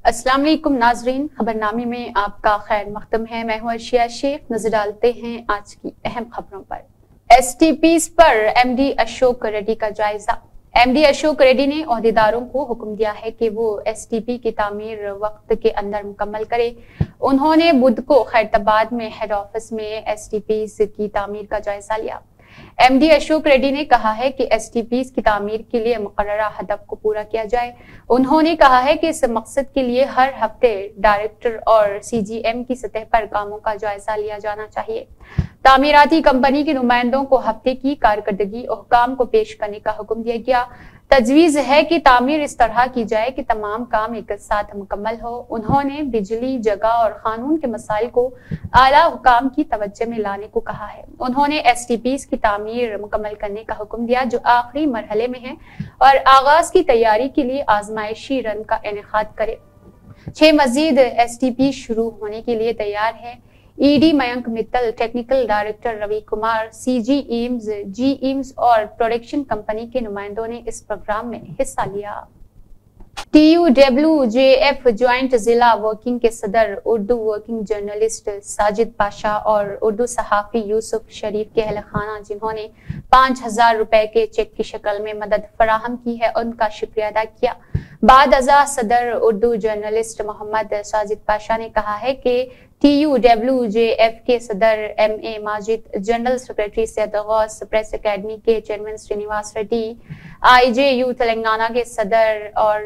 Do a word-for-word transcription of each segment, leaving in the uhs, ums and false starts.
अस्सलाम वालेकुम नाजरीन, खबरनामे में आपका खैर मकदम है। मैं हूं अर्शिया शेख। नजर डालते हैं आज की अहम खबरों पर। एसटीपीज पर एमडी अशोक रेड्डी का जायजा। एमडी अशोक रेड्डी ने ओहदेदारों को हुक्म दिया है कि वो एसटीपी की तामीर वक्त के अंदर मुकम्मल करे। उन्होंने बुध को खैरताबाद में हेड ऑफिस में एसटीपीज की तामीर का जायजा लिया। एमडी अशोक रेड्डी ने कहा है कि एसटीपीज की तामीर के लिए मुकर्ररा हदफ को पूरा किया जाए। उन्होंने कहा है कि इस मकसद के लिए हर हफ्ते डायरेक्टर और सीजीएम की सतह पर कामों का जायजा लिया जाना चाहिए। तामीराती कंपनी के नुमाइंदों को हफ्ते की कारकर्दगी और काम को पेश करने का हुक्म दिया गया। तजवीज है कि तामीर इस तरह की जाए कि तमाम काम एक साथ मुकम्मल हो। उन्होंने बिजली, जगह और कानून के मसाइल को आला हुकाम की तवज्जो में लाने को कहा है। उन्होंने एसटीपीज की तामीर मुकम्मल करने का हुक्म दिया जो आखिरी मरहले में है और आगाज की तैयारी के लिए आजमाइशी रन का इनेकाद करे। छह मजीद एसटीपी शुरू होने के लिए तैयार है। ED Mayank Mittal, technical director Ravi Kumar, CGMs, GMs और प्रोडक्शन कंपनी के नुमाइंदों ने इस प्रोग्राम में हिस्सा लिया। टीयूडब्ल्यूजेएफ ज्वाइंट जिला वर्किंग के सदर उर्दू वर्किंग जर्नलिस्ट साजिद पाशा और उर्दू सहाफी यूसुफ शरीफ के अहल खाना जिन्होंने पांच हजार रुपए के चेक की शक्ल में मदद फराहम की है, उनका शुक्रिया अदा किया। बाद अज़ा सदर उर्दू जर्नलिस्ट मोहम्मद साजिद पाशा ने कहा है कि टीयूडब्ल्यूजेएफ के सदर M A Majid, general secretary Syed Ghaus, press academy के चेयरमैन श्रीनिवास रेड्डी, आईजेयू तेलंगाना के सदर और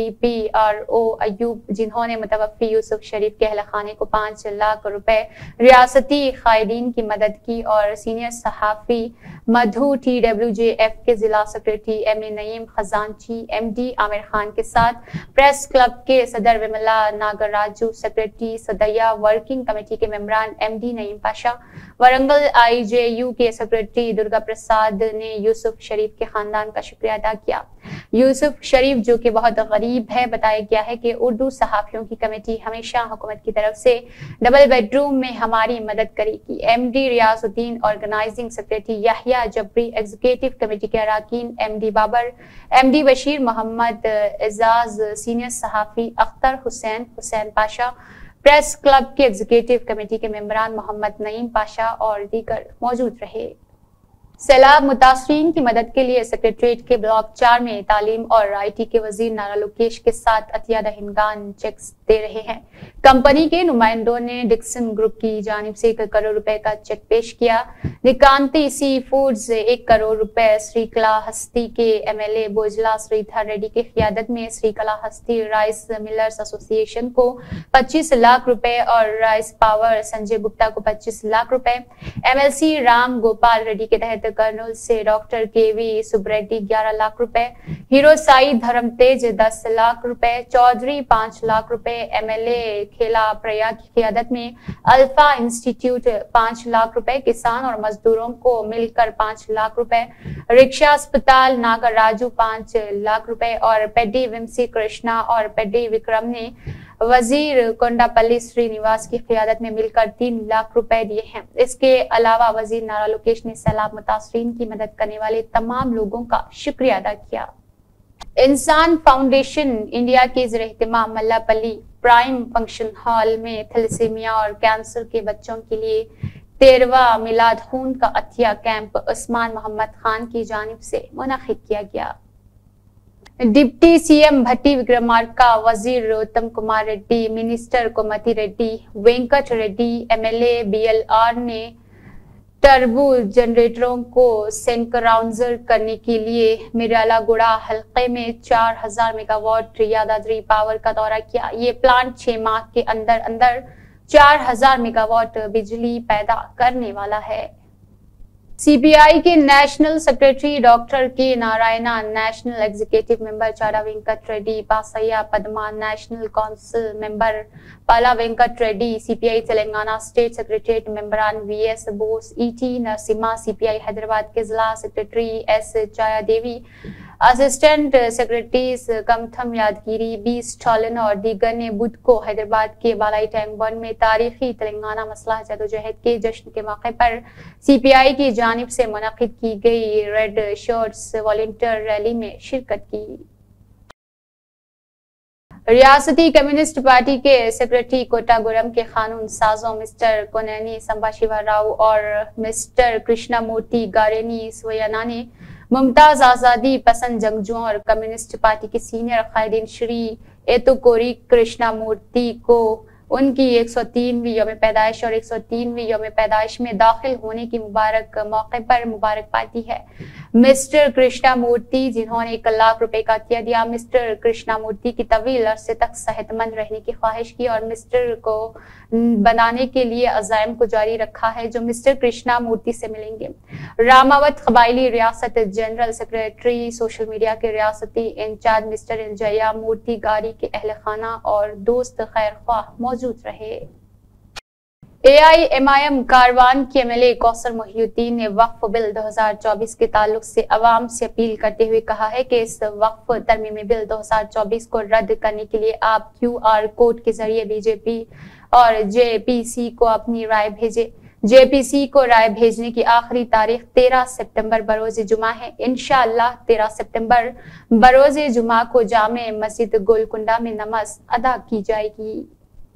डीपीआरओ अयूब जिन्होंने मुतवफ़्फ़ी यूसुफ शरीफ के अहल खाने को पांच लाख रुपए रियासती कायदीन की मदद की, और सीनियर सहाफी मधु टीडब्ल्यूजेएफ के जिला सेक्रेटरी एम ए नईम खजानची, एमडी आमिर खान के साथ प्रेस क्लब के सदर Vimala Nagaraju, secretary Sadaiah working committee के मेंबरान एमडी नईम पाशा, वरंगल आईजेयू के सेक्रेटरी दुर्गा प्रसाद ने यूसुफ शरीफ के खानदान का शुक्रिया अदा किया। यूसुफ शरीफ जो कि बहुत गरीब है, बताया गया है कि उर्दू सहाफियों की कमेटी हमेशा हुकूमत की तरफ से डबल बेडरूम में हमारी मदद करेगी। MD Riyazuddin organising secretary Yahya Jabri, executive committee के अराकीन MD Babar, MD Bashir Mohammad Ejaz, senior सहाफी अख्तर हुसैन हुसैन पाशा, प्रेस क्लब के एग्जीक्यूटिव कमेटी के मेंबरान मोहम्मद नईम पाशा और दीगर मौजूद रहे। सैलाब मुतासरीन की मदद के लिए सेक्रेटरीट के ब्लॉक चार में तालीम और आईटी के वजीर नारा लोकेश के साथ अतिया दहिंगान चेक्स दे रहे हैं। कंपनी के नुमाइंदों ने डिक्सन ग्रुप की जानिब से एक करोड़ रुपए का चेक पेश किया। निकांती सी फूड्स एक करोड़ रुपए श्रीकला हस्ती के एमएलए बोजला श्रीधर रेड्डी की क़ियादत में श्रीकला हस्ती राइस मिलर्स एसोसिएशन को पच्चीस लाख रुपए और राइस पावर संजय गुप्ता को पच्चीस लाख रुपए, एमएलसी राम गोपाल रेड्डी के तहत कर्नूल से डॉक्टर के वी सुब्रेड्डी ग्यारह लाख रुपए, हीरो साई धर्मतेज दस लाख रुपए, चौधरी पांच लाख रुपए, एमएलए खेला प्रया की क़ियादत में अल्फा इंस्टीट्यूट पांच लाख रुपए, किसान और मजदूरों को मिलकर पांच लाख रुपए, रिक्शा अस्पताल नागराजू पांच लाख रुपए और पेडी विमसी कृष्णा और पेडी विक्रम ने वजीर कोंडापल्ली श्रीनिवास की क़ियादत में मिलकर तीन लाख रुपए दिए हैं। इसके अलावा वजीर नारा लोकेश ने सैलाब मुतासरीन की मदद करने वाले तमाम लोगों का शुक्रिया अदा किया। इंसान फाउंडेशन इंडिया के ज़ेर-ए-एहतिमाम मल्लापल्ली प्राइम फंक्शन हॉल में थैलेसीमिया और कैंसर के बच्चों के लिए तेरहवां मिलाद खून का अतिया कैंप उस्मान मोहम्मद खान की जानिब से मुनक़िद किया गया। डिप्टी सीएम भट्टी विक्रमार्का, वजीर Uttam Kumar Reddy, minister Komati Reddy, Venkat Reddy, MLA BLR ने टर्बो जनरेटरों को सिंक्रोनाइज करने के लिए मिरालागुड़ा हल्के में चार हजार मेगावाट यादाद्री पावर का दौरा किया। ये प्लांट छह माह के अंदर अंदर चार हजार मेगावाट बिजली पैदा करने वाला है। सीपीआई के नेशनल सेक्रेटरी डॉक्टर के Narayana, national executive member Chada Venkat Reddy, Pasaiah Padma, national council member Pala Venkat Reddy, CPI Telangana state secretariat मेंबरान VS Bose, ET Narasimha, CPI Hyderabad के जिला secretary S Chaya Devi, assistant secretaries Kamatham Yadagiri, B Stalin और दीगर ने बुध को हैदराबाद के बालाई टैंक बंद में तारीखी तेलंगाना मसला जदोजहद के जश्न के मौके पर सीपीआई की जानिब से मुनक़िद की गई रेड शर्ट्स वॉलंटियर रैली में शिरकत की। रियासती कम्युनिस्ट पार्टी के सेक्रेटरी कोटागुरम के कानून साजों मिस्टर कोनेनी संभाशिवा राव और मिस्टर कृष्णामूर्ति गारेनी सोयाना ने मुमताज आजादी पसंद जंगजुओं और कम्युनिस्ट पार्टी के सीनियर कायदीन श्री एतुकोरी कृष्णामूर्ति को उनकी एक सौ तीनवीं यौम पैदाइश और एक सौ तीनवीं यौम पैदाइश में दाखिल होने की मुबारक मौके पर मुबारकबाद दी है। मिस्टर कृष्णामूर्ति जिन्होंने एक लाख रुपए का अतिया दिया, मिस्टर कृष्णामूर्ति की तवील अरसे तक सेहतमंद रहने की ख्वाहिश की और मिस्टर को बनाने के लिए अज़ाइम को जारी रखा है जो मिस्टर कृष्णामूर्ति से मिलेंगे। रामावत कबायली रियासत जनरल सेक्रेटरी सोशल मीडिया के रियासती इंचार्ज मिस्टर इंजया मूर्ति गारी के अहल खाना और दोस्त खैर ख्वाह मौजूद रहे। ए I am I M Karwan के M L A Kausar Mohiuddin ने वक्फ बिल दो हज़ार चौबीस के ताल्लुक से अवाम से अपील करते हुए कहा है कि इस वक्फ तरमीमी बिल दो हज़ार चौबीस को रद्द करने के लिए आप क्यू आर कोड के जरिए बीजेपी और जे पी सी को अपनी राय भेजे। जे पी सी को राय भेजने की आखिरी तारीख तेरह सितंबर बरोज जुमा है। इंशाअल्लाह तेरह सितंबर बरोज जुमा को जामे मस्जिद गोलकुंडा में नमाज अदा की जाएगी।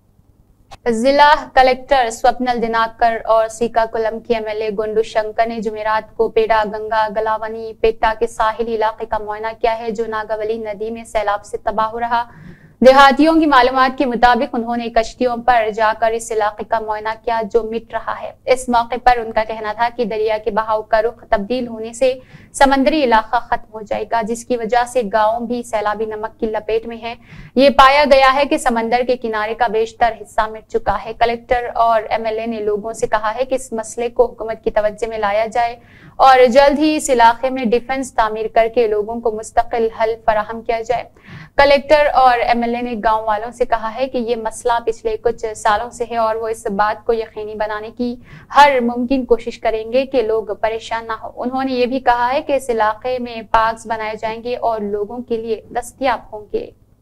जिला कलेक्टर स्वप्नल दिनाकर और श्रीकाकुलम के M L A Gundu Shankar ने जुमेरात को पेड़ा गंगा गलावनी पेट्टा के साहिली इलाके का मुआयना किया है जो नागावली नदी में सैलाब से तबाह हो रहा। देहातियों की मालूमात के मुताबिक उन्होंने कश्तियों पर जाकर इस इलाके का मुआयना किया जो मिट रहा है। इस मौके पर उनका कहना था कि दरिया के बहाव का रुख तब्दील होने से समंदरी इलाका खत्म हो जाएगा जिसकी वजह से गांव भी सैलाबी नमक की लपेट में है। ये पाया गया है कि समंदर के किनारे का बेशतर हिस्सा मिट चुका है। कलेक्टर और एम एल ए ने लोगों से कहा है कि इस मसले को हुकूमत की तवज्जो में लाया जाए और जल्द ही इस इलाके में डिफेंस तामीर करके लोगों को मुस्तकिल हल फराहम किया जाए। कलेक्टर और एम एल ए ने गांव वालों से कहा है कि ये मसला पिछले कुछ सालों से है और वो इस बात को यकीनी बनाने की हर मुमकिन कोशिश करेंगे कि लोग परेशान ना हो। उन्होंने ये भी कहा है कि इस इलाके में पार्क्स बनाए जाएंगे और लोगों के लिए दस्तयाब होंगे।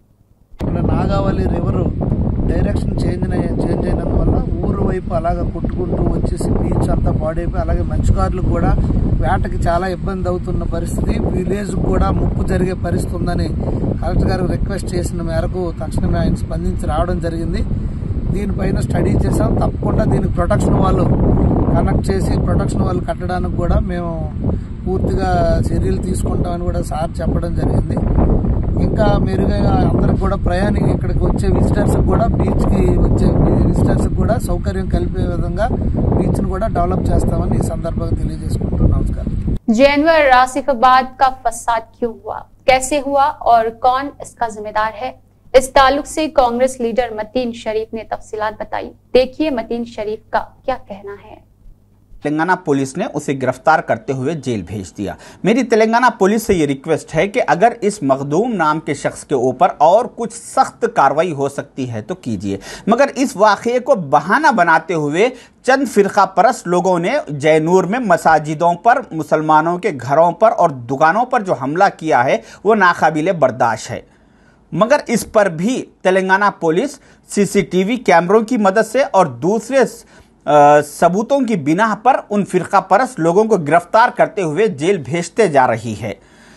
Nagavali river direction change change అయినందువల్ల ఊరు వైపు అలాగా కొట్టుకుంటూ వచ్చేసి బీచ్ అంతా పాడైపోయి అలాగే మత్స్యకారులు కూడా వేటకి చాలా ఇబ్బంది అవుతున్న పరిస్థితి, విలేజ్ కూడా ముప్పు జరిగే పరిస్థితి ఉందని కలెక్టర్ గారు రిక్వెస్ట్ చేసిన మేరకు తక్షణమే ఆయన స్పందించి రావడం జరిగింది। దీనిపైన స్టడీ చేసాం, తప్పకుండా దీనికి ప్రొటెక్షన్ వాళ్ళు కనెక్ట్ చేసి ప్రొటెక్షన్ వాళ్ళు కట్టడానికి కూడా మేము పూర్తిగా చర్యలు తీసుకుంటామని కూడా సార్ చెప్పడం జరిగింది। ఇంకా మెరుగ్గా అందరికి కూడా ప్రయాణి ఇక్కడికి వచ్చే విజిటర్స్ కూడా బీచ్ కి వచ్చే విజిటర్స్ కూడా సౌకర్యం కల్పే విధంగా బీచ్ ను కూడా డెవలప్ చేస్తామని ఈ సందర్భంగా తెలియజేసుకుంటున్నాను। నమస్కారం। जानवर आसिफाबाद का फसाद क्यों हुआ, कैसे हुआ और कौन इसका जिम्मेदार है, इस ताल्लुक से कांग्रेस लीडर मतीन शरीफ ने तफसीलात बताई। देखिए मतीन शरीफ का क्या कहना है। तेलंगाना पुलिस ने उसे गिरफ्तार करते हुए जेल भेज दिया। मेरी तेलंगाना पुलिस से ये रिक्वेस्ट है कि अगर इस मखदूम नाम के शख्स के ऊपर और कुछ सख्त कार्रवाई हो सकती है तो कीजिए, मगर इस वाक़ये को बहाना बनाते हुए चंद फिरका परस्त लोगों ने जयनूर में मसाजिदों पर, मुसलमानों के घरों पर और दुकानों पर जो हमला किया है वो नाकाबिले बर्दाश्त है। मगर इस पर भी तेलंगाना पुलिस सीसीटीवी कैमरों की मदद से और दूसरे आ, सबूतों की बिना पर उन फिरका परस्त लोगों को गिरफ्तार करते हुए जेल भेजते जा रही है।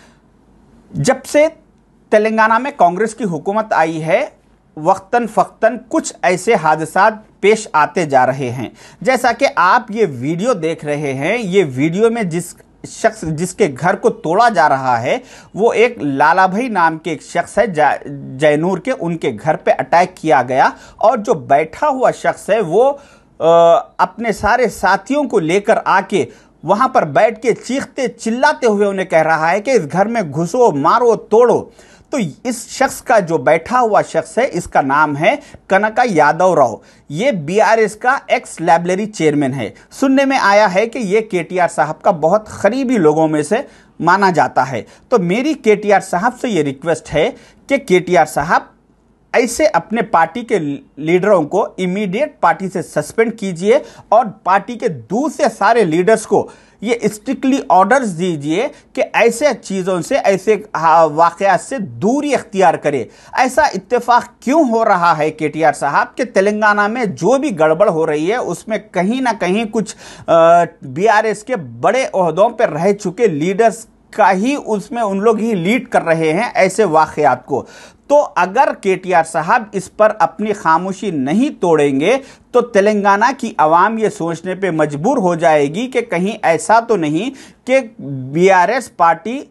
जब से तेलंगाना में कांग्रेस की हुकूमत आई है वक्तन फ़क्तन कुछ ऐसे हादसात पेश आते जा रहे हैं, जैसा कि आप ये वीडियो देख रहे हैं। ये वीडियो में जिस शख्स जिसके घर को तोड़ा जा रहा है वो एक लाला भाई नाम के एक शख्स है जयनूर के, उनके घर पे अटैक किया गया और जो बैठा हुआ शख्स है वो आ, अपने सारे साथियों को लेकर आके वहां पर बैठ के चीखते चिल्लाते हुए उन्हें कह रहा है कि इस घर में घुसो, मारो, तोड़ो। तो इस शख्स का जो बैठा हुआ शख्स है इसका नाम है कनका यादव राव। ये बीआरएस का एक्स लाइब्रेरी चेयरमैन है। सुनने में आया है कि ये केटीआर साहब का बहुत करीबी लोगों में से माना जाता है। तो मेरी केटीआर साहब से ये रिक्वेस्ट है कि केटीआर साहब ऐसे अपने पार्टी के लीडरों को इमीडिएट पार्टी से सस्पेंड कीजिए और पार्टी के दूसरे सारे लीडर्स को ये स्ट्रिक्टली ऑर्डर्स दीजिए कि ऐसे चीज़ों से, ऐसे वाक़यात से दूरी अख्तियार करे। ऐसा इत्तेफाक क्यों हो रहा है केटीआर साहब कि तेलंगाना में जो भी गड़बड़ हो रही है उसमें कहीं ना कहीं कुछ बीआरएस के बड़े ओहदों पर रह चुके लीडर्स का ही उसमें उन लोग ही लीड कर रहे हैं ऐसे वाकयात को। तो अगर केटीआर साहब इस पर अपनी खामोशी नहीं तोड़ेंगे तो तेलंगाना की आवाम ये सोचने पे मजबूर हो जाएगी कि कहीं ऐसा तो नहीं कि बीआरएस पार्टी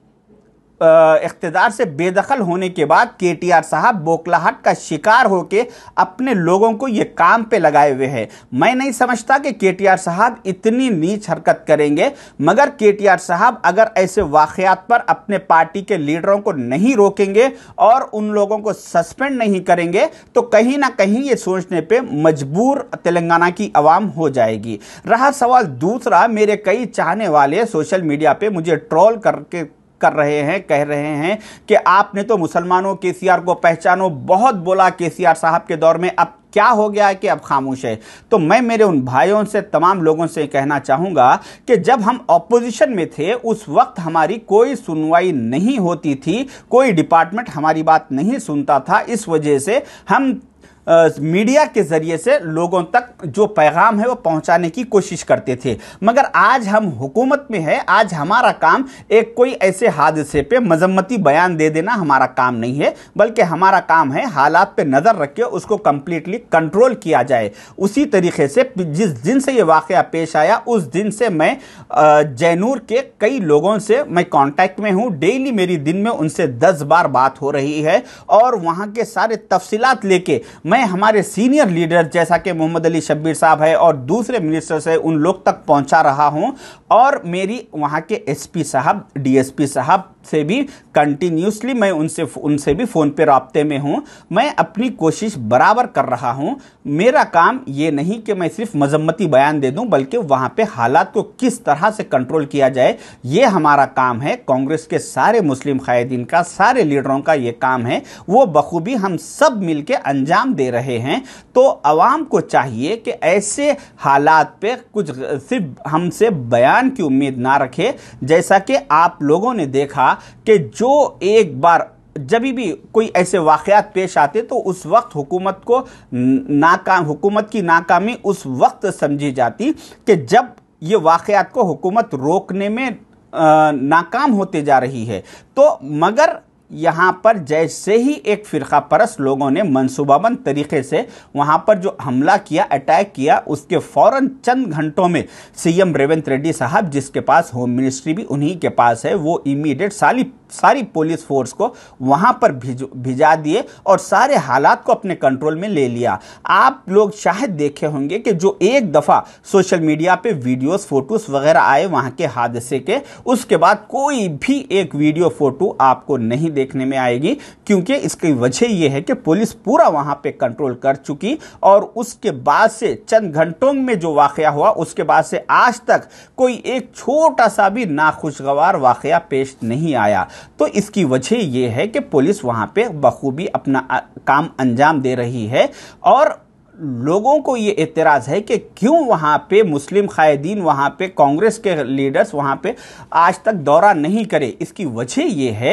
इख्तिदार से बेदखल होने के बाद केटीआर साहब बौखलाहट का शिकार होकर अपने लोगों को ये काम पे लगाए हुए हैं। मैं नहीं समझता कि केटीआर साहब इतनी नीच हरकत करेंगे, मगर केटीआर साहब अगर ऐसे वाकयात पर अपने पार्टी के लीडरों को नहीं रोकेंगे और उन लोगों को सस्पेंड नहीं करेंगे तो कहीं ना कहीं ये सोचने पे मजबूर तेलंगाना की आवाम हो जाएगी। रहा सवाल दूसरा, मेरे कई चाहने वाले सोशल मीडिया पे मुझे ट्रोल करके कर रहे हैं, कह रहे हैं कि आपने तो मुसलमानों केसीआर को पहचानो, बहुत बोला केसीआर साहब के दौर में, अब क्या हो गया है कि अब खामोश है। तो मैं मेरे उन भाइयों से, तमाम लोगों से कहना चाहूंगा कि जब हम ऑपोजिशन में थे उस वक्त हमारी कोई सुनवाई नहीं होती थी, कोई डिपार्टमेंट हमारी बात नहीं सुनता था। इस वजह से हम आ, मीडिया के जरिए से लोगों तक जो पैगाम है वो पहुंचाने की कोशिश करते थे। मगर आज हम हुकूमत में है, आज हमारा काम एक कोई ऐसे हादसे पे मजम्मती बयान दे देना हमारा काम नहीं है, बल्कि हमारा काम है हालात पे नज़र रख के उसको कंप्लीटली कंट्रोल किया जाए। उसी तरीके से जिस दिन से ये वाक़या पेश आया उस दिन से मैं जैनूर के कई लोगों से मैं कांटेक्ट में हूँ। डेली मेरी दिन में उनसे दस बार बात हो रही है और वहाँ के सारे तफसीलात लेके मैं हमारे सीनियर लीडर जैसा कि मोहम्मद अली शब्बीर साहब है और दूसरे मिनिस्टर्स है उन लोग तक पहुंचा रहा हूं। और मेरी वहां के एसपी साहब, डीएसपी साहब से भी कंटिन्यूसली मैं उनसे उनसे भी फ़ोन पे राब्ते में हूं। मैं अपनी कोशिश बराबर कर रहा हूं। मेरा काम ये नहीं कि मैं सिर्फ मजम्मती बयान दे दूं, बल्कि वहां पे हालात को किस तरह से कंट्रोल किया जाए ये हमारा काम है। कांग्रेस के सारे मुस्लिम कायदीन का, सारे लीडरों का ये काम है, वो बखूबी हम सब मिलके अंजाम दे रहे हैं। तो आवाम को चाहिए कि ऐसे हालात पे कुछ सिर्फ हमसे बयान की उम्मीद ना रखे। जैसा कि आप लोगों ने देखा कि जो एक बार जब भी कोई ऐसे वाकयात पेश आते तो उस वक्त हुकूमत को नाकाम हुकूमत की नाकामी उस वक्त समझी जाती कि जब ये वाकयात को हुकूमत रोकने में नाकाम होते जा रही है। तो मगर यहाँ पर जैसे ही एक फ़िरका परस्त लोगों ने मंसूबाबंद तरीके से वहाँ पर जो हमला किया, अटैक किया, उसके फ़ौरन चंद घंटों में सीएम रेवंत रेड्डी साहब, जिसके पास होम मिनिस्ट्री भी उन्हीं के पास है, वो इमीडिएट सारी सारी पुलिस फोर्स को वहाँ पर भिज भिजा दिए और सारे हालात को अपने कंट्रोल में ले लिया। आप लोग शायद देखे होंगे कि जो एक दफ़ा सोशल मीडिया पे वीडियोस फोटोस वगैरह आए वहाँ के हादसे के, उसके बाद कोई भी एक वीडियो फोटो आपको नहीं देखने में आएगी, क्योंकि इसकी वजह यह है कि पुलिस पूरा वहाँ पे कंट्रोल कर चुकी। और उसके बाद से चंद घंटों में जो वाक़या हुआ, उसके बाद से आज तक कोई एक छोटा सा भी नाखुशगवार वाक़या पेश नहीं आया। तो इसकी वजह यह है कि पुलिस वहां पे बखूबी अपना काम अंजाम दे रही है। और लोगों को ये एतराज़ है कि क्यों वहाँ पे मुस्लिम कायदीन, वहाँ पे कांग्रेस के लीडर्स वहाँ पे आज तक दौरा नहीं करे। इसकी वजह ये है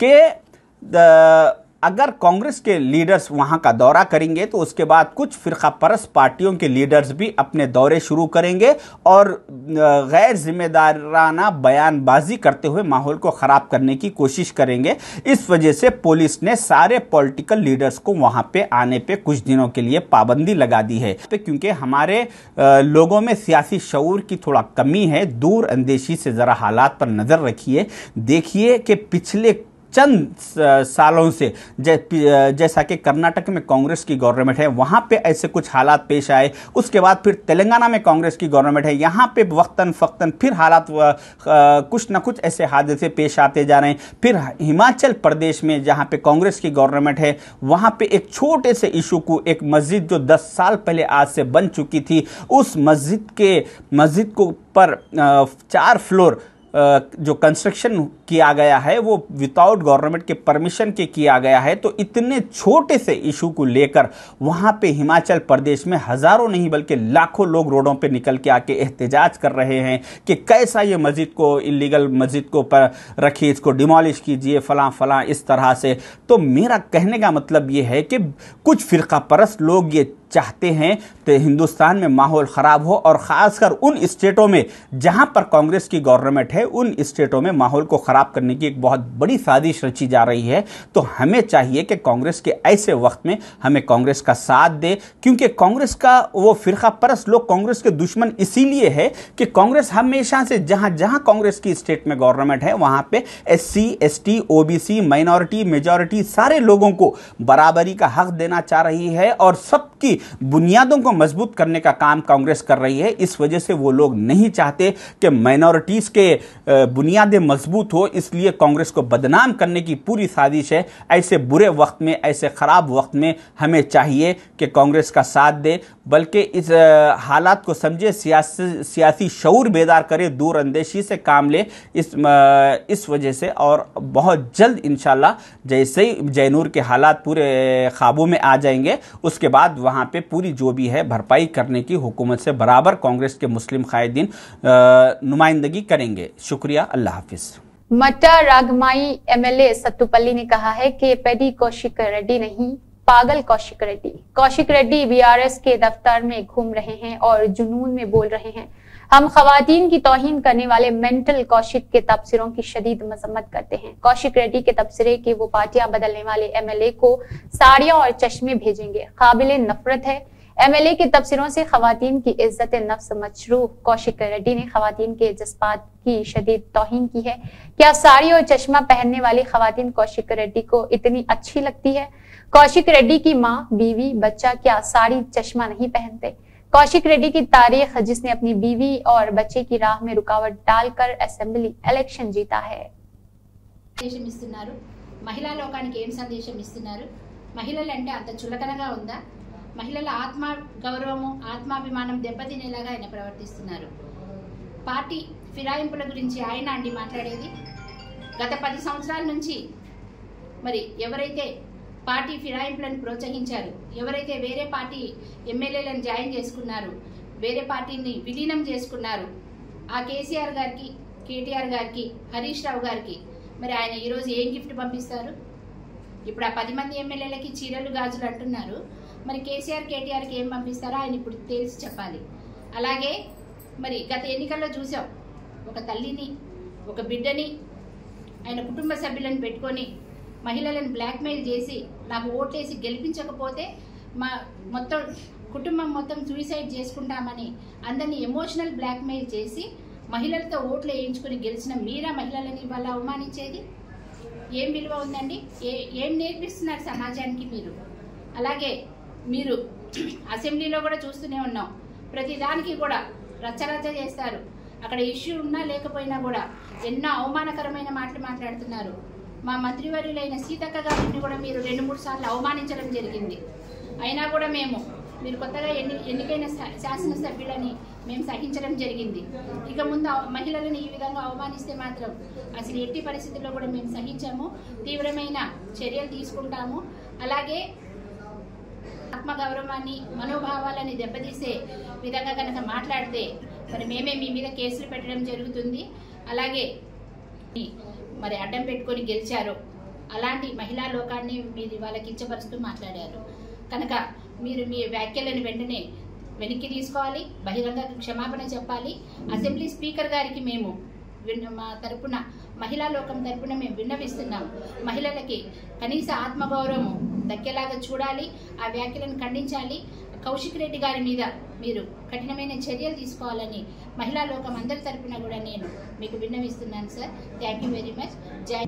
कि अगर कांग्रेस के लीडर्स वहां का दौरा करेंगे तो उसके बाद कुछ फिरका परस्त पार्टियों के लीडर्स भी अपने दौरे शुरू करेंगे और गैर जिम्मेदाराना बयानबाजी करते हुए माहौल को ख़राब करने की कोशिश करेंगे। इस वजह से पुलिस ने सारे पॉलिटिकल लीडर्स को वहां पे आने पे कुछ दिनों के लिए पाबंदी लगा दी है, क्योंकि हमारे लोगों में सियासी शऊर की थोड़ा कमी है। दूर अंदेशी से ज़रा हालात पर नज़र रखिए, देखिए कि पिछले चंद सालों से जैसा कि कर्नाटक में कांग्रेस की गवर्नमेंट है, वहाँ पे ऐसे कुछ हालात पेश आए। उसके बाद फिर तेलंगाना में कांग्रेस की गवर्नमेंट है, यहाँ पे वक्तन फ़क्तन फिर हालात कुछ ना कुछ ऐसे हादसे पेश आते जा रहे हैं। फिर हिमाचल प्रदेश में जहाँ पे कांग्रेस की गवर्नमेंट है, वहाँ पे एक छोटे से इशू को, एक मस्जिद जो दस साल पहले आज से बन चुकी थी, उस मस्जिद के मस्जिद को पर चार फ्लोर जो कंस्ट्रक्शन किया गया है वो विदाउट गवर्नमेंट के परमिशन के किया गया है। तो इतने छोटे से इशू को लेकर वहाँ पे हिमाचल प्रदेश में हज़ारों नहीं बल्कि लाखों लोग रोडों पे निकल के आके एहतजाज कर रहे हैं कि कैसा ये मस्जिद को, इलीगल मस्जिद को पर रखिए, इसको डिमोलिश कीजिए, फलां फलां इस तरह से। तो मेरा कहने का मतलब ये है कि कुछ फ़िरका परस्त लोग ये चाहते हैं तो हिंदुस्तान में माहौल ख़राब हो, और ख़ासकर उन स्टेटों में जहां पर कांग्रेस की गवर्नमेंट है, उन स्टेटों में माहौल को ख़राब करने की एक बहुत बड़ी साजिश रची जा रही है। तो हमें चाहिए कि कांग्रेस के ऐसे वक्त में हमें कांग्रेस का साथ दे, क्योंकि कांग्रेस का वो फिरका परस्त लोग कांग्रेस के दुश्मन इसीलिए है कि कांग्रेस हमेशा से जहां जहां कांग्रेस की स्टेट में गवर्नमेंट है वहां पे S C, S T, O B C, minority, majority सारे लोगों को बराबरी का हक देना चाह रही है और सबकी बुनियादों को मजबूत करने का काम कांग्रेस कर रही है। इस वजह से वो लोग नहीं चाहते कि माइनॉरिटीज के बुनियादें मजबूत हो, इसलिए कांग्रेस को बदनाम करने की पूरी साजिश है। ऐसे बुरे वक्त में, ऐसे खराब वक्त में हमें चाहिए कि कांग्रेस का साथ दे, बल्कि इस हालात को समझे, सियासी सियासी शऊर बेदार करे, दूर अंदेशी से काम ले इस इस वजह से। और बहुत जल्द इंशाल्लाह जैसे ही जैनूर के हालात पूरे काबू में आ जाएंगे, उसके बाद वहाँ पे पूरी जो भी है भरपाई करने की हुकूमत से बराबर कांग्रेस के मुस्लिम कायदीन नुमाइंदगी करेंगे। शुक्रिया, अल्लाह हाफिज। मट्टा रागमाई एमएलए सत्तुपल्ली ने कहा है कि पेडी कौशिक रेड्डी नहीं, पागल कौशिक रेड्डी। कौशिक रेड्डी बीआरएस के दफ्तर में घूम रहे हैं और जुनून में बोल रहे हैं। हम खवातीन की तौहीन करने वाले मेंटल कौशिक के तबसरों की शदीद मजम्मत करते हैं। कौशिक रेड्डी के तबसरे के वो पार्टियां बदलने वाले एमएलए को साड़ियां और चश्मे भेजेंगे, काबिले नफरत है। एमएलए के तबसरों से खवातीन की इज्जत नफ्स मचरूह कौशिक रेड्डी ने खवातीन के जज्बात की शदीद तौहीन की है। क्या साड़ी और चश्मा पहनने वाली खवातीन कौशिक रेड्डी को इतनी अच्छी लगती है? कौशिक रेड्डी की माँ, बीवी, बच्चा क्या साड़ी चश्मा नहीं पहनते? कौशिक रेड्डी की तारीख, जिसने अपनी बीवी और बच्चे की राह में रुकावट डालकर असेंबली इलेक्शन जीता है। महिला లోకానికి ఏం సందేశం ఇస్తున్నారు? మహిళలంటే అంత చులకనగా ఉందా? మహిళల ఆత్మ గౌరవము, ఆత్మాభిమానం దెబ్బతినేలాగా ఆయన ప్రవర్తిస్తున్నారు. పార్టీ ఫిరాయింపుల గురించి ఆయన అండి మాట్లాడేది. గత పది సంవత్సరాల నుంచి మరి ఎవరైతే పార్టీ ఫిరాయింపులను ప్రోత్సహించారు, ఎవరైతే వేరే పార్టీ ఎమ్మెల్యేలను జాయిన్ చేసుకున్నారు, వేరే పార్టీని విలీనం చేసుకున్నారు, ఆ కేసీఆర్ గారికి, కేటీఆర్ గారికి, హరీష్ రావు గారికి మరి ఆయన ఈరోజు ఏం గిఫ్ట్ పంపిస్తారు? ఇప్పుడు ఆ పది మంది ఎమ్మెల్యేలకి చీరలు గాజులు అంటున్నారు, మరి కేసీఆర్ కేటీఆర్కి ఏం పంపిస్తారో ఆయన ఇప్పుడు తెలిసి చెప్పాలి. అలాగే మరి గత ఎన్నికల్లో చూసాం, ఒక తల్లిని, ఒక బిడ్డని, ఆయన కుటుంబ సభ్యులను పెట్టుకొని మహిళలను బ్లాక్మెయిల్ చేసి నాకు ఓట్లేసి గెలిపించకపోతే మా మొత్తం కుటుంబం మొత్తం సూసైడ్ చేసుకుంటామని అందరినీ ఎమోషనల్ బ్లాక్మెయిల్ చేసి మహిళలతో ఓట్లు వేయించుకుని గెలిచిన మీరా మహిళలని వాళ్ళ అవమానించేది? ఏం విలువ ఉందండి? ఏ ఏం నేర్పిస్తున్నారు సమాజానికి మీరు? అలాగే మీరు అసెంబ్లీలో కూడా చూస్తూనే ఉన్నాం, ప్రతిదానికి కూడా రచ్చరచ్చ చేస్తారు. అక్కడ ఇష్యూ ఉన్నా లేకపోయినా కూడా ఎన్నో అవమానకరమైన మాటలు మాట్లాడుతున్నారు. మా మంత్రివర్యులైన సీతక్క గారిని కూడా మీరు రెండు మూడు సార్లు అవమానించడం జరిగింది. అయినా కూడా మేము మీరు కొత్తగా ఎన్ని ఎన్నికైన శాసనసభ్యులని మేము సహించడం జరిగింది. ఇక ముందు మహిళలను ఈ విధంగా అవమానిస్తే మాత్రం అసలు ఎట్టి పరిస్థితుల్లో కూడా మేము సహించాము, తీవ్రమైన చర్యలు తీసుకుంటాము. అలాగే ఆత్మగౌరవాన్ని, మనోభావాలని దెబ్బతీసే విధంగా కనుక మాట్లాడితే మరి మేమే మీ మీద కేసులు పెట్టడం జరుగుతుంది. అలాగే మరి అడ్డం పెట్టుకొని గెలిచారు, అలాంటి మహిళా లోకాన్ని మీరు వాళ్ళకి కించపరుస్తూ మాట్లాడారు కనుక మీరు మీ వ్యాఖ్యలను వెంటనే వెనక్కి తీసుకోవాలి, బహిరంగ క్షమాపణ చెప్పాలి. అసెంబ్లీ స్పీకర్ గారికి మేము మా తరపున, మహిళా లోకం తరపున మేము విన్నవిస్తున్నాం, మహిళలకి కనీస ఆత్మగౌరవం దక్కేలాగా చూడాలి, ఆ వ్యాఖ్యలను ఖండించాలి. కౌశిక్ రెడ్డి గారి మీద మీరు కఠినమైన చర్యలు తీసుకోవాలని మహిళా లోకం అందరి తరపున కూడా నేను మీకు విన్నవిస్తున్నాను sir. Thank you very much. జై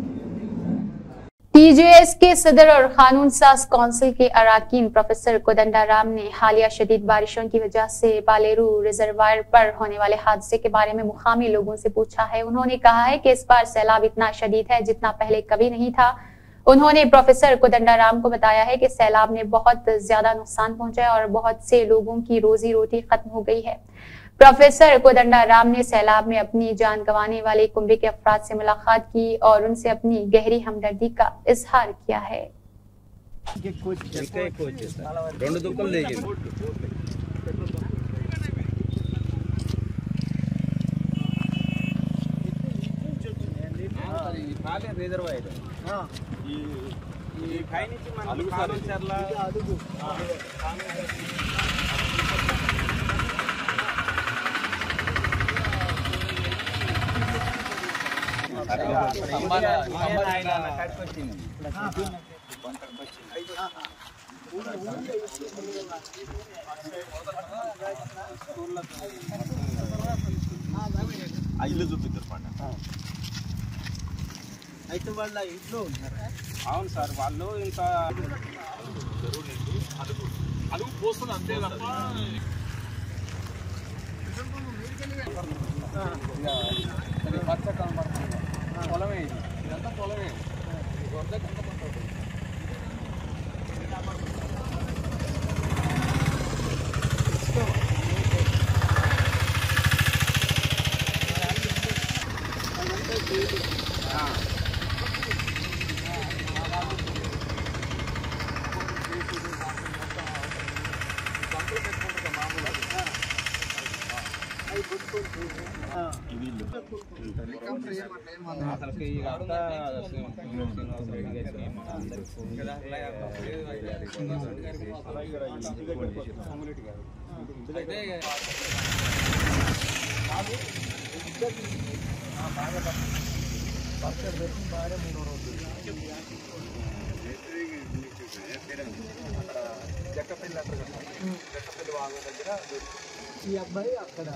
टीजेएस के सदर और कानून साज काउंसिल के अराकीन प्रोफेसर कोदंडाराम ने हालिया शदीद बारिशों की वजह से बालेरू रिजर्वायर पर होने वाले हादसे के बारे में मुकामी लोगों से पूछा है। उन्होंने कहा है कि इस बार सैलाब इतना शदीद है जितना पहले कभी नहीं था। उन्होंने प्रोफेसर कोदंडाराम को बताया है कि सैलाब ने बहुत ज्यादा नुकसान पहुंचाया और बहुत से लोगों की रोजी रोटी खत्म हो गई है। प्रोफेसर कोदंडाराम ने सैलाब में अपनी जान गंवाने वाले कुंबे के अफराद से मुलाकात की और उनसे अपनी गहरी हमदर्दी का इजहार किया है। ఇల్లు చూపిద్దరు పంట అయితే వాళ్ళ ఇంట్లో ఉన్నారు. అవును సార్, వాళ్ళు ఇంకా అడుగు అడుగు పోస్తుంది అంతే తప్ప పచ్చ కనబడుతుంది. పొలమే ఇది, ఇదంతా పొలమే. ఈ అబ్బాయి అక్కడ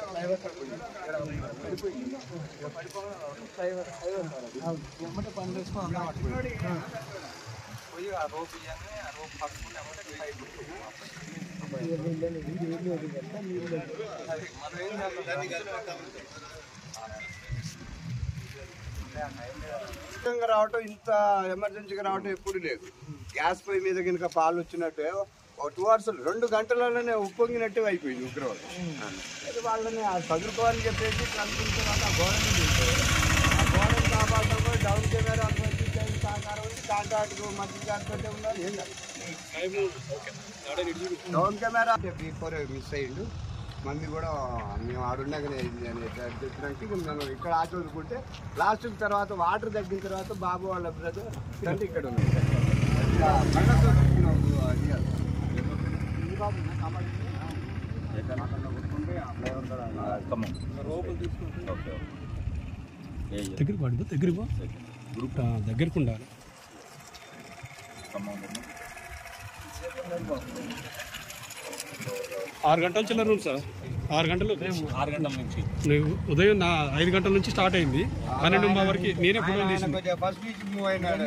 ఎమ్మట పని చేసుకుని అన్న పట్టుకున్నాడు. పోయి ఆ రోప్ ఇవ్వగానే ఆ రోప్ పట్టుకుని ఎమ్మటే సైడ్ రావటం, ఇంత ఎమర్జెన్సీగా రావటం ఎప్పుడు లేదు. గ్యాస్ పొయ్యి మీద కనుక పాలు వచ్చినట్టు ఒక టూ అవర్స్ రెండు గంటలలోనే ఉప్పొంగినట్టు అయిపోయింది ఉగ్రవాదం. అయితే వాళ్ళని చదువుకోవాలని చెప్పేసి కనుకుంటే వాళ్ళు ఆ గోడని తింటారు. ఆ గోడని కాపాడడం కూడా డౌన్ కెమెరా అనుకోవచ్చు సహకారం ఉంది. కాంట్రాక్ట్ మంత్రి గారితో ఉన్నారు. ఏం కాదు, డౌన్ కెమెరా బిఫోర్ మిస్ అయ్యిండు. మమ్మీ కూడా మేము ఆడున్నాకనే అని చెప్పినాక మనం ఇక్కడ ఆట వదులుకుంటే లాస్ట్ తర్వాత వాటర్ తగ్గిన తర్వాత బాబు వాళ్ళ బ్రదర్ అంటే ఇక్కడ ఉంది. దగ్గర పడి దగ్గర దగ్గరకు ఉండాలి. ఆరు గంటల చిల్లర ఉంది సార్. ఆరు గంటలు ఆరు గంటల నుంచి ఉదయం నా ఐదు గంటల నుంచి స్టార్ట్ అయింది. పన్నెండు వరకు నేనే ఫోటోలు తీసింది. ఫస్ట్ నుంచి మూవ్ అయినాడు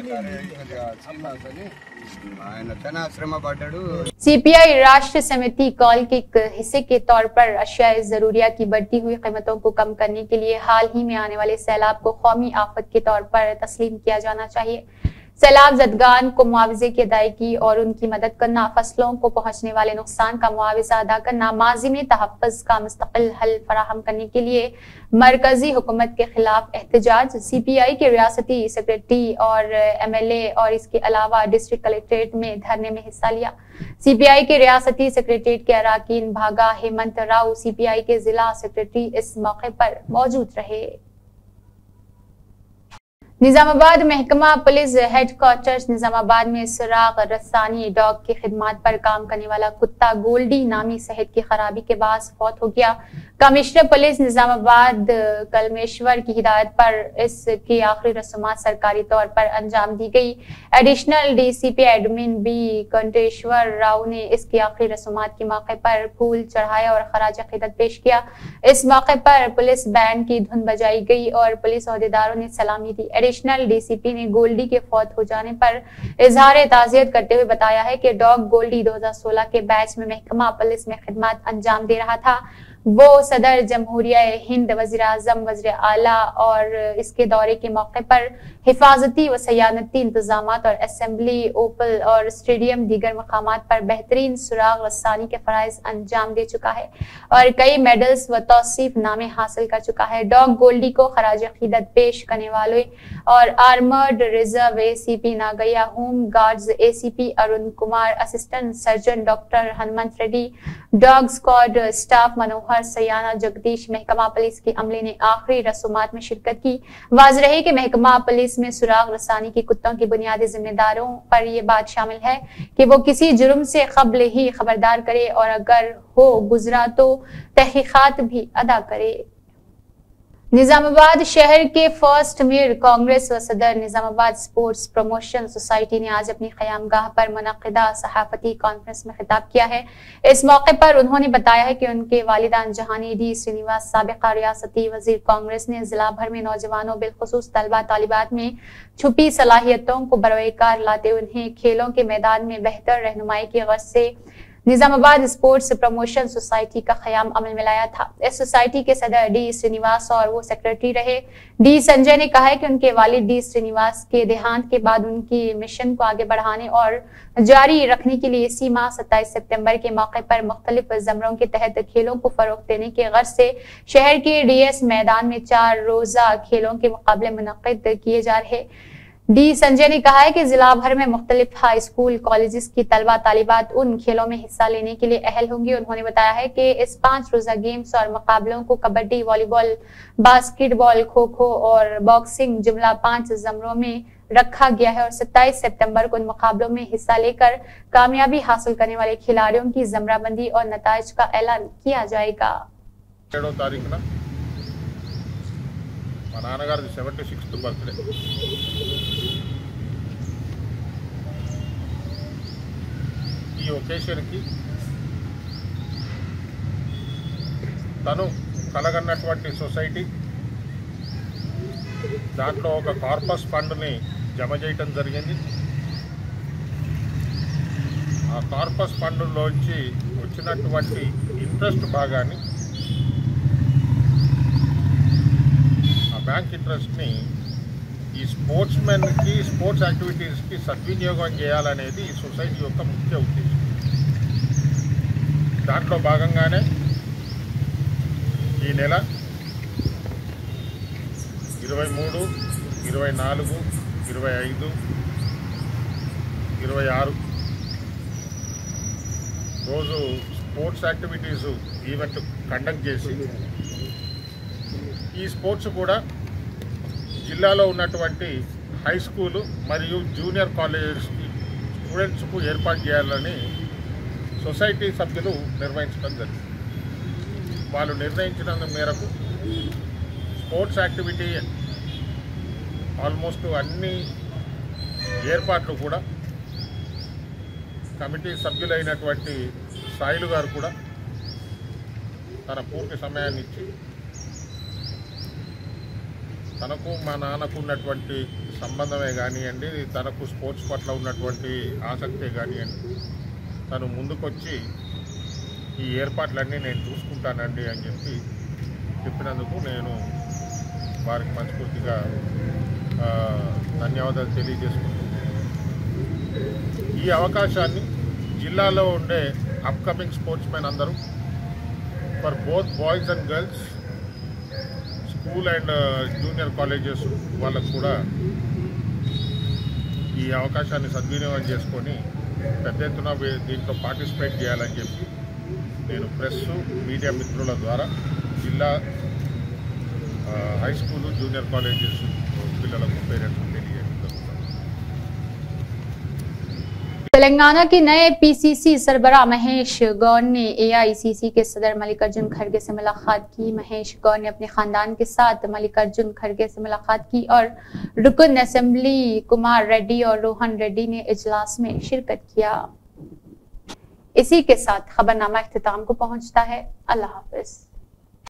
ఆయన, చాలా శ్రమ పడ్డాడు. सीपीआई राष्ट्र समिति कॉल के एक हिस्से के तौर पर अशियाए जरूरिया की बढ़ती हुई कीमतों को कम करने के लिए हाल ही में आने वाले सैलाब को कौमी आफत के तौर पर तस्लीम किया जाना चाहिए। सैलाब जदगान को मुआवजे की अदायगी और उनकी मदद करना, फसलों को पहुंचने वाले नुकसान का मुआवजा अदा करना, माजी में तहफ़्फ़ुज़ का मुस्तक़िल हल फराहम करने के लिए मरकजी हुकूमत के खिलाफ एहतजाज। सीपीआई के रियासती सेक्रेटरी और एमएलए और इसके अलावा डिस्ट्रिक्ट कलेक्ट्रेट में धरने में हिस्सा लिया। सीपीआई के रियासती सेक्रेटरीट के अराकीन भागा हेमंत राव, सीपीआई के जिला सेक्रेटरी इस मौके पर मौजूद रहे। निजामाबाद महकमा पुलिस हेडक्वार्टर्स निजामाबाद में सुराग रसानी डॉग की खिदमत पर काम करने वाला कुत्ता गोल्डी नामी सेहत की खराबी के बाद फौत हो गया। कमिश्नर पुलिस निजामाबाद कलमेश्वर की हिदायत पर इसकी आखिरी रस्मात सरकारी तौर पर अंजाम दी गई। Additional DCP admin B Kanteshwar Rao ने इसकी आखिरी रस्मात के मौके पर फूल चढ़ाया और खराज अकीदत पेश किया। इस मौके पर पुलिस बैंड की धुन बजाई गई और पुलिस अहदेदारों ने सलामी दी। एडिशनल डीसीपी ने गोल्डी के फौत हो जाने पर इजहार ताज़ियत करते हुए बताया है कि डॉग गोल्डी दो हज़ार सोलह के बैच में महकमा पुलिस में खिदमत अंजाम दे रहा था। वो सदर जमहूरिया हिंद, वज़ीर आज़म, वज़ीर आला और इसके दौरे के मौके पर हिफाजती व सयानती इंतजामात और असेंबली, ओपल और स्टेडियम दीगर मकामात पर बेहतरीन सुराग रसानी के फराइज अंजाम दे चुका है और कई मेडल्स व तौसीफ नामे हासिल कर चुका है। डॉग गोल्डी को खराज अकीदत पेश करने वाले और armoured reserve ACP Nagaiah, home guards ACP Arun Kumar, assistant surgeon doctor Hanumanth Reddy, dog squad staff Manohar Sayana, Jagdish, महकमा पुलिस के अमले ने आखिरी रसूमात में शिरकत की। वाज़ रहे कि महकमा पुलिस इसमें सुराग रसानी के कुत्तों की बुनियादी जिम्मेदारों पर यह बात शामिल है कि वो किसी जुर्म से कब्ल ही खबरदार करे और अगर हो गुजरा तो तहकीकात भी अदा करे। निजामाबाद शहर के फर्स्ट मेयर कांग्रेस व सदर निजामाबाद स्पोर्ट्स प्रमोशन सोसाइटी ने आज अपनी क़यामगाह पर मुनक़िदा सहाफ़ती कॉन्फ्रेंस में खिताब किया है। इस मौके पर उन्होंने बताया है कि उनके वालिदान जहानी डी श्रीनिवास साबिक़ा रियासती वज़ीर कांग्रेस ने जिला भर में नौजवानों बिलखुसूस तलबा तालिबात में छुपी सलाहियतों को बरवकार लाते उन्हें खेलों के मैदान में बेहतर रहनुमाई की ग़र्ज़ से निजामाबाद स्पोर्ट्स प्रमोशन सोसाइटी का क़याम अमल में लाया था। इस सोसाइटी के सदर डी श्रीनिवास और वो सेक्रेटरी रहे। डी संजय ने कहा है कि उनके वालिद डी श्रीनिवास के देहांत के बाद उनकी मिशन को आगे बढ़ाने और जारी रखने के लिए इसी माह सत्ताईस सितंबर के मौके पर मुख्तलिफ ज़मरों के तहत खेलों को फरोग देने के गर्ज से शहर के डीएस मैदान में चार रोजा खेलों के मुकाबले मुनक़िद किए जा रहे। डी संजय ने कहा है कि जिला भर में मुख्तलिफ हाई स्कूल कॉलेजेस की तलबा तालिबात उन खेलों में हिस्सा लेने के लिए अहल होंगी। उन्होंने बताया है कि इस पांच रोजा गेम्स और मुकाबलों को कबड्डी, वॉलीबॉल, बास्केटबॉल, खो खो और बॉक्सिंग जुमला पांच जमरों में रखा गया है और सत्ताईस सितंबर को उन मुकाबलों में हिस्सा लेकर कामयाबी हासिल करने वाले खिलाड़ियों की जमराबंदी और नताइज का ऐलान किया जाएगा। మా నాన్నగారిది సెవెంటీ సిక్స్త్ బర్త్డే ఈ ఒకేషన్కి తను కలగన్నటువంటి సొసైటీ దాంట్లో ఒక కార్పస్ ఫండ్ని జమ చేయటం జరిగింది। ఆ కార్పస్ ఫండ్లోంచి వచ్చినటువంటి ఇంట్రెస్ట్ భాగాన్ని బ్యాంక్ ఇంట్రెస్ట్ని ఈ స్పోర్ట్స్ మెన్కి స్పోర్ట్స్ యాక్టివిటీస్కి సద్వినియోగం చేయాలనేది ఈ సొసైటీ యొక్క ముఖ్య ఉద్దేశం। దాంట్లో భాగంగానే ఈ నెల ఇరవై మూడు ఇరవై నాలుగు ఇరవై ఐదు ఇరవై ఆరు రోజు స్పోర్ట్స్ యాక్టివిటీస్ ఈవెంట్ కండక్ట్ చేసి ఈ స్పోర్ట్స్ కూడా జిల్లాలో ఉన్నటువంటి హై స్కూలు మరియు జూనియర్ కాలేజెస్ స్టూడెంట్స్కు ఏర్పాటు చేయాలని సొసైటీ సభ్యులు నిర్ణయించడం జరిగింది। వాళ్ళు నిర్ణయించిన మేరకు స్పోర్ట్స్ యాక్టివిటీ ఆల్మోస్ట్ అన్ని ఏర్పాట్లు కూడా కమిటీ సభ్యులైనటువంటి సాయిలు గారు కూడా తన పూర్తి సమయాన్ని ఇచ్చి తనకు మా నాన్నకు ఉన్నటువంటి సంబంధమే కానివ్వండి, తనకు స్పోర్ట్స్ పట్ల ఉన్నటువంటి ఆసక్తే కానివ్వండి, తను ముందుకొచ్చి ఈ ఏర్పాట్లన్నీ నేను చూసుకుంటానండి అని చెప్పి చెప్పినందుకు నేను వారికి మనస్ఫూర్తిగా ధన్యవాదాలు తెలియజేసుకుంటున్నాను। ఈ అవకాశాన్ని జిల్లాలో ఉండే అప్కమింగ్ స్పోర్ట్స్ మెన్ అందరూ for both boys and girls school and junior colleges వాళ్ళకు కూడా ఈ అవకాశాన్ని సద్వినియోగం చేసుకొని పెద్ద ఎత్తున దీంట్లో పార్టిసిపేట్ చేయాలని చెప్పి నేను ప్రెస్ మీడియా మిత్రుల ద్వారా జిల్లా హై స్కూలు జూనియర్ కాలేజెస్ పిల్లలకు పేరెంట్స్ తెలియజేయడం। तेलंगाना के नए पीसीसी सरबराह महेश गौर ने एआईसीसी के सदर मल्लिकार्जुन खड़गे से मुलाकात की। महेश गौर ने अपने खानदान के साथ मल्लिकार्जुन खड़गे से मुलाकात की और रुकन असेंबली कुमार रेड्डी और रोहन रेड्डी ने इजलास में शिरकत किया। इसी के साथ खबरनामा इख्तिताम को पहुंचता है। अल्लाह हाफिज।